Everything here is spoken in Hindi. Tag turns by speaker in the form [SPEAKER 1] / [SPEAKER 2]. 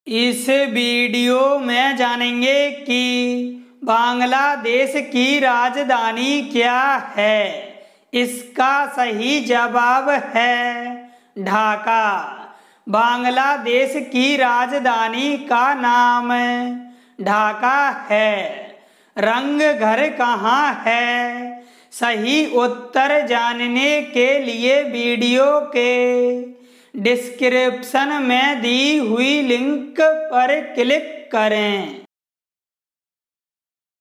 [SPEAKER 1] इस वीडियो में जानेंगे कि बांग्लादेश की राजधानी क्या है। इसका सही जवाब है ढाका। बांग्लादेश की राजधानी का नाम ढाका है। रंग घर कहाँ है? सही उत्तर जानने के लिए वीडियो के डिस्क्रिप्शन में दी हुई लिंक पर क्लिक करें।